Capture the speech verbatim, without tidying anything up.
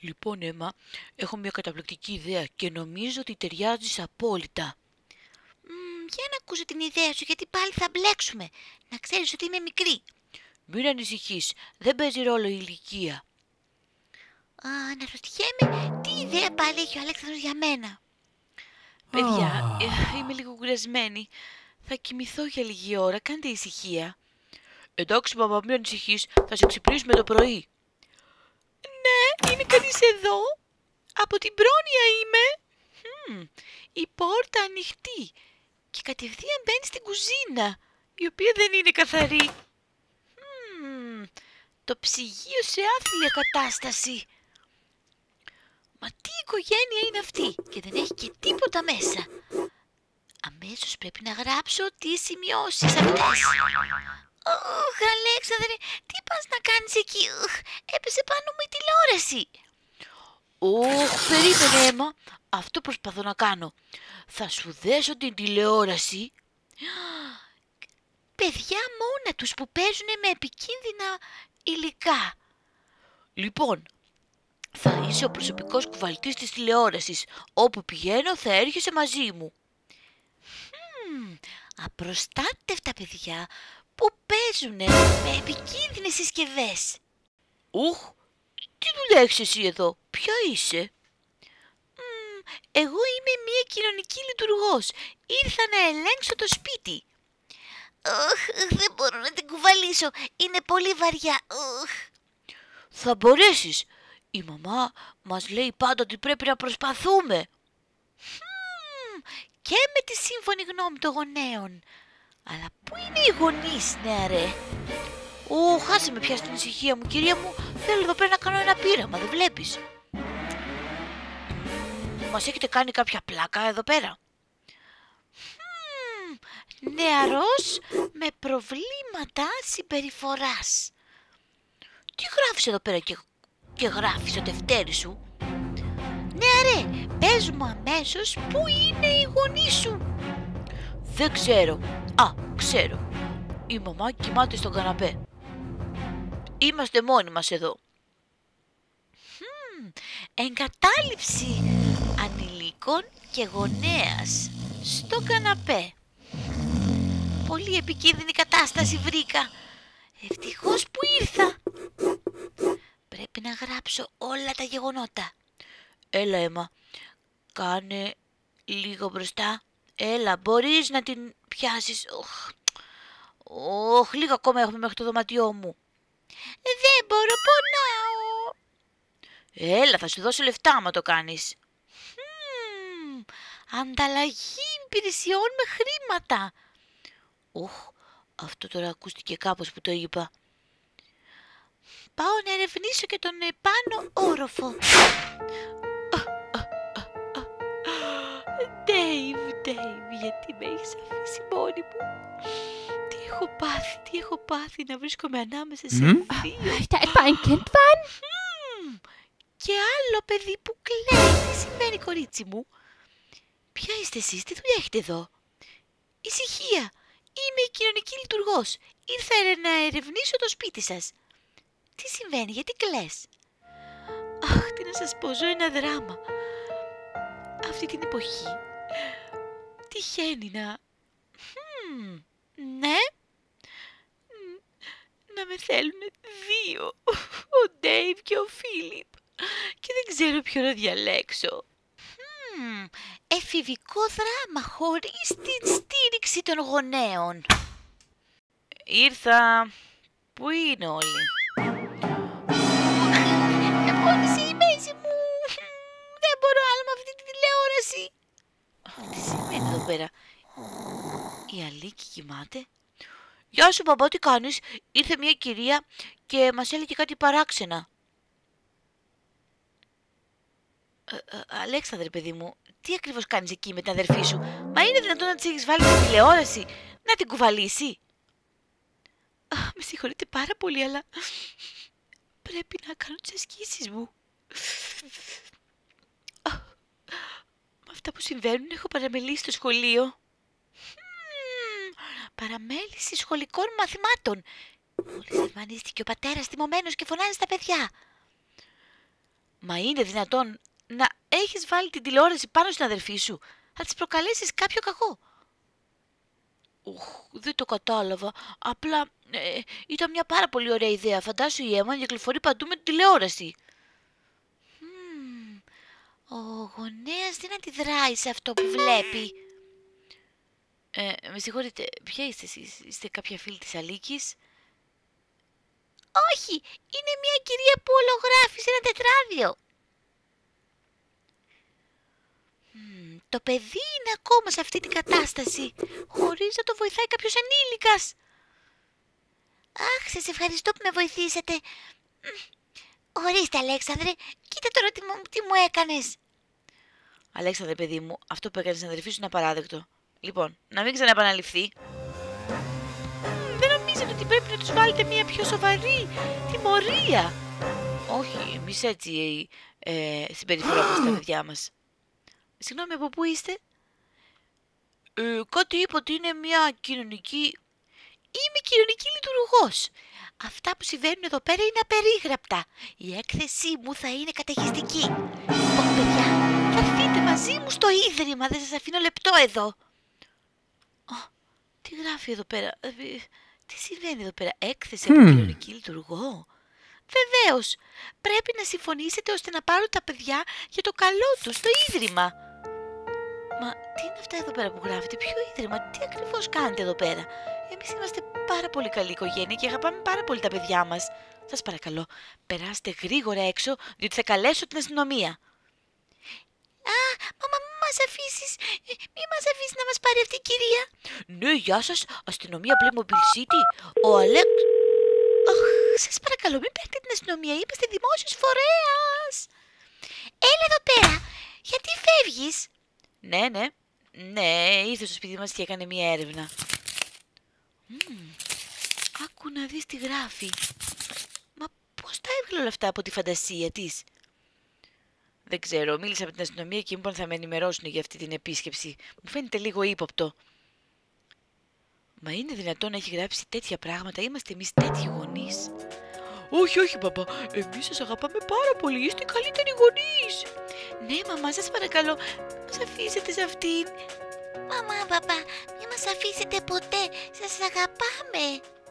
Λοιπόν, Έμα, έχω μια καταπληκτική ιδέα και νομίζω ότι ταιριάζεις απόλυτα. Μ, για να ακούσω την ιδέα σου, γιατί πάλι θα μπλέξουμε. Να ξέρεις ότι είμαι μικρή. Μην ανησυχείς, δεν παίζει ρόλο η ηλικία. Α, αναρωτιέμαι τι ιδέα πάλι έχει ο Αλέξανδρος για μένα. Παιδιά, ε, είμαι λίγο κουρασμένη. Θα κοιμηθώ για λίγη ώρα, κάντε ησυχία. Εντάξει, μαμά, μην ανησυχείς, θα σε ξυπνήσουμε το πρωί. Ναι, είναι κανείς εδώ. Από την πρόνοια είμαι. Hm, η πόρτα ανοιχτή και κατευθείαν μπαίνει στην κουζίνα, η οποία δεν είναι καθαρή. Hm, το ψυγείο σε άθλια κατάσταση. Μα τι οικογένεια είναι αυτή και δεν έχει και τίποτα μέσα. Αμέσως πρέπει να γράψω τις σημειώσεις αυτές. Ωχ, Αλέξανδρε, τι πας να κάνεις εκεί? Ωχ, έπεσε πάνω μου η τηλεόραση. Ωχ, περίμενε, Έμα. Αυτό προσπαθώ να κάνω. Θα σου δέσω την τηλεόραση. Παιδιά μόνα τους που παίζουν με επικίνδυνα υλικά. Λοιπόν, θα είσαι ο προσωπικός κουβαλτής της τηλεόρασης. Όπου πηγαίνω θα έρχεσαι μαζί μου. Μ, απροστάτευτα παιδιά που παίζουν με επικίνδυνες συσκευές. Ουχ, τι δουλειά έχεις εσύ εδώ, ποια είσαι? Μ, εγώ είμαι μία κοινωνική λειτουργός. Ήρθα να ελέγξω το σπίτι. Ωχ, δεν μπορώ να την κουβαλήσω. Είναι πολύ βαριά. Ωχ. Θα μπορέσεις. Η μαμά μας λέει πάντα ότι πρέπει να προσπαθούμε. Μ, και με τη σύμφωνη γνώμη των γονέων. Αλλά πού είναι οι γονείς, νεαρέ? Ω, χάσε με πια στην ησυχία μου, κυρία μου. Θέλω εδώ πέρα να κάνω ένα πείραμα, δεν βλέπεις? Μας έχετε κάνει κάποια πλάκα εδώ πέρα? Μ, νεαρός με προβλήματα συμπεριφοράς. Τι γράφεις εδώ πέρα και, και γράφεις το τευτέρι σου? Νεαρέ, πες μου αμέσως πού είναι οι γονείς σου. Δεν ξέρω. Α, ξέρω. Η μαμά κοιμάται στον καναπέ. Είμαστε μόνοι μας εδώ. Μ, εγκατάλειψη ανηλίκων και γονέας στο καναπέ. Πολύ επικίνδυνη κατάσταση βρήκα. Ευτυχώς που ήρθα. Πρέπει να γράψω όλα τα γεγονότα. Έλα, Έμα, κάνε λίγο μπροστά. Έλα, μπορείς να την πιάσεις. Οχ, οχ, λίγο ακόμα έχουμε μέχρι το δωματιό μου. Δεν μπορώ, πονάω. Έλα, θα σου δώσω λεφτά άμα το κάνεις. Μ, ανταλλαγή υπηρεσιών με χρήματα. Οχ, αυτό τώρα ακούστηκε κάπως που το είπα. Πάω να ερευνήσω και τον επάνω όροφο. Dave, Dave, γιατί με έχεις αφήσει μόνη μου? Τι έχω πάθει, τι έχω πάθει να βρίσκομαι ανάμεσα σε Hm? δύο. Da etwa ein Kindwein? Μμμ, και άλλο παιδί που κλαίει. Τι συμβαίνει, κορίτσι μου? Ποια είστε εσείς, τι δουλειά έχετε εδώ? Ησυχία, είμαι η κοινωνική λειτουργός. Ήρθα να ερευνήσω το σπίτι σας. Τι συμβαίνει, γιατί κλαις? Αχ, τι να σας πω, ζω ένα δράμα. Αυτή την εποχή τυχαίνει να... Μμμ, ναι, Μ, να με θέλουν δύο, ο Ντέιβ και ο Φίλιπ, και δεν ξέρω ποιο να διαλέξω. Μμμ, εφηβικό δράμα χωρίς την στήριξη των γονέων. Ήρθα. Πού είναι όλοι? Με πόνισε η μέση μου. Δεν μπορώ άλλο με αυτή τη τηλεόραση. Τι σημαίνει εδώ πέρα? Η Αλίκη κοιμάται. Γεια σου, μπαμπά, τι κάνεις? Ήρθε μια κυρία και μας έλεγε κάτι παράξενα. Ε, ε, Αλέξανδρε, παιδί μου, τι ακριβώς κάνεις εκεί με την αδερφή σου? Μα είναι δυνατόν να της έχεις βάλει την τηλεόραση να την κουβαλήσει? Α, με συγχωρείτε πάρα πολύ, αλλά πρέπει να κάνω τις ασκήσεις μου. Α, με αυτά που συμβαίνουν έχω παραμελήσει το σχολείο. Μμμ, παραμέληση σχολικών μαθημάτων. Μόλις εμφανίστηκε ο πατέρας θυμωμένος και φωνάζει στα παιδιά. Μα είναι δυνατόν να έχεις βάλει την τηλεόραση πάνω στην αδερφή σου? Θα της προκαλέσεις κάποιο κακό. Ουχ, δεν το κατάλαβα. Απλά ε, ήταν μια πάρα πολύ ωραία ιδέα. Φαντάσου η Έμα να κυκλοφορεί παντού με την τηλεόραση. Mm, ο γονέας δεν αντιδράει σε αυτό που βλέπει. Ε, με συγχωρείτε, ποια είστε εσείς? Είστε κάποια φίλη της Αλίκης? Όχι, είναι μια κυρία που ολογράφει σε ένα τετράδιο. Mm, το παιδί είναι ακόμα σε αυτή την κατάσταση, χωρίς να το βοηθάει κάποιος ενήλικας. Αχ, σας ευχαριστώ που με βοηθήσατε. Ορίστε, Αλέξανδρε, κοίτα τώρα τι μου, τι μου έκανες. Αλέξανδρε, παιδί μου, αυτό που έκανες στην αδερφή σου είναι απαράδεκτο. Λοιπόν, να μην ξαναεπαναληφθεί. Δεν νομίζετε ότι πρέπει να τους βάλετε μια πιο σοβαρή τιμωρία? Όχι, εμείς έτσι ε, συμπεριφερόμαστε τα παιδιά μας. Συγγνώμη, από πού είστε? Ε, κάτι είπε ότι είναι μια κοινωνική... Είμαι κοινωνική λειτουργός. Αυτά που συμβαίνουν εδώ πέρα είναι απερίγραπτα. Η έκθεσή μου θα είναι καταιγιστική. Λοιπόν, παιδιά, θα έρθετε μαζί μου στο ίδρυμα. Δεν σας αφήνω λεπτό εδώ. Α, τι γράφει εδώ πέρα? Ε, τι συμβαίνει εδώ πέρα? Έκθεση από κοινωνική λειτουργό? Βεβαίως. Πρέπει να συμφωνήσετε ώστε να πάρουν τα παιδιά για το καλό τους στο ίδρυμα. Μα τι είναι αυτά εδώ πέρα που γράφετε? Ποιο ίδρυμα? Τι ακριβώς κάνετε εδώ πέρα? Εμείς είμαστε πάρα πολύ καλή οικογένεια και αγαπάμε πάρα πολύ τα παιδιά μας. Σας παρακαλώ, περάστε γρήγορα έξω, διότι θα καλέσω την αστυνομία. Α, μαμά, μη μας αφήσεις, μη μας αφήσεις να μας πάρει αυτή η κυρία. Ναι, γεια σας, αστυνομία Playmobil City. Ο Αλέξ... Αχ, σας παρακαλώ, μην παίρνετε την αστυνομία, είμαστε δημόσιος φορέας. Έλα εδώ πέρα, γιατί φεύγεις? Ναι, ναι, ναι, ήρθε στο σπίτι μας και έκανε μία έρευνα. Mm, άκου να δεις τι γράφει. Μα πώς τα έβγαλε όλα αυτά από τη φαντασία της? Δεν ξέρω, μίλησα με την αστυνομία και μου είπαν θα με ενημερώσουν για αυτή την επίσκεψη. Μου φαίνεται λίγο ύποπτο. Μα είναι δυνατόν να έχει γράψει τέτοια πράγματα? Είμαστε εμείς τέτοιοι γονείς? Όχι, όχι, μπαμπά. Εμείς σας αγαπάμε πάρα πολύ. Είστε οι καλύτεροι γονείς. Ναι, μαμά, σας παρακαλώ, μας αφήσετε σε αυτήν. Μαμά, μπαμπά, μην μας αφήσετε ποτέ. Σας αγαπάμε.